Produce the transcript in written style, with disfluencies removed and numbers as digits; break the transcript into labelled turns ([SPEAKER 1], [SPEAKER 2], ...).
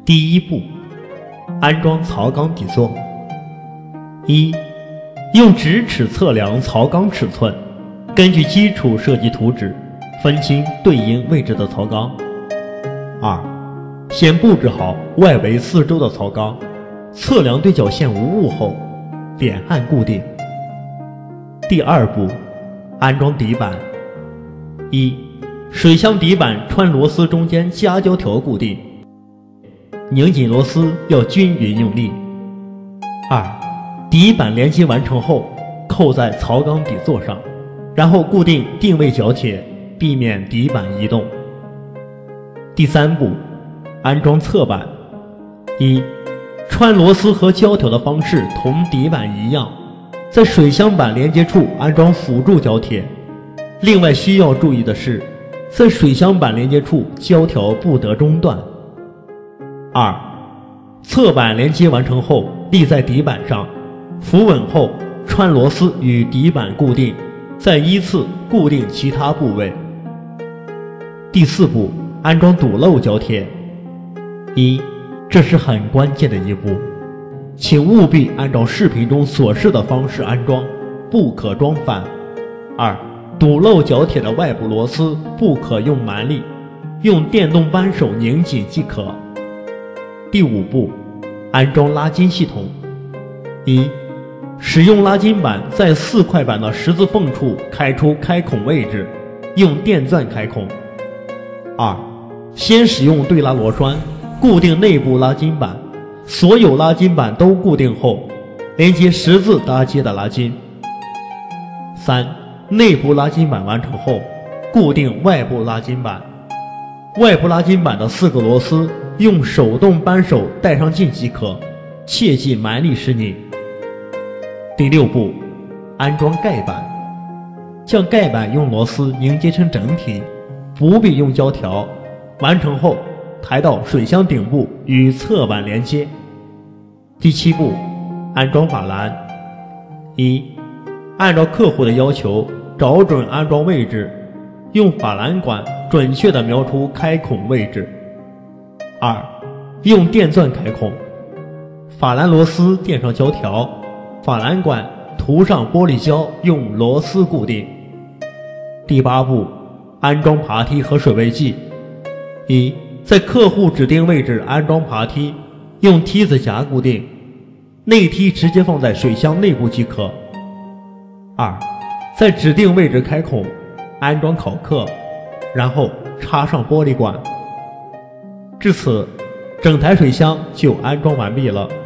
[SPEAKER 1] 第一步，安装槽缸底座。一、用直尺测量槽缸尺寸，根据基础设计图纸分清对应位置的槽缸。二、先布置好外围四周的槽缸，测量对角线无误后，点按固定。第二步，安装底板。一、水箱底板穿螺丝中间夹胶条固定，拧紧螺丝要均匀用力。二、底板连接完成后，扣在槽缸底座上，然后固定定位角铁，避免底板移动。第三步，安装侧板。一、穿螺丝和胶条的方式同底板一样，在水箱板连接处安装辅助胶铁。另外需要注意的是，在水箱板连接处胶条不得中断。二、侧板连接完成后，立在底板上，扶稳后穿螺丝与底板固定，再依次固定其他部位。第四步，安装堵漏胶贴。一、这是很关键的一步，请务必按照视频中所示的方式安装，不可装反。二、堵漏角铁的外部螺丝不可用蛮力，用电动扳手拧紧即可。第五步，安装拉筋系统。一、使用拉筋板在4块板的十字缝处开出开孔位置，用电钻开孔。二、先使用对拉螺栓固定内部拉筋板，所有拉筋板都固定后，连接十字搭接的拉筋。三、内部拉筋板完成后，固定外部拉筋板。外部拉筋板的4个螺丝用手动扳手带上劲即可，切忌蛮力使拧。第六步，安装盖板。将盖板用螺丝凝结成整体，不必用胶条。完成后，抬到水箱顶部与侧板连接。第七步，安装法兰。一、按照客户的要求找准安装位置，用法兰管准确地瞄出开孔位置。二、用电钻开孔，法兰螺丝垫上胶条，法兰管涂上玻璃胶，用螺丝固定。第八步，安装爬梯和水位计。一、在客户指定位置安装爬梯，用梯子夹固定，内梯直接放在水箱内部即可。二、在指定位置开孔，安装考克，然后插上玻璃管。至此，整台水箱就安装完毕了。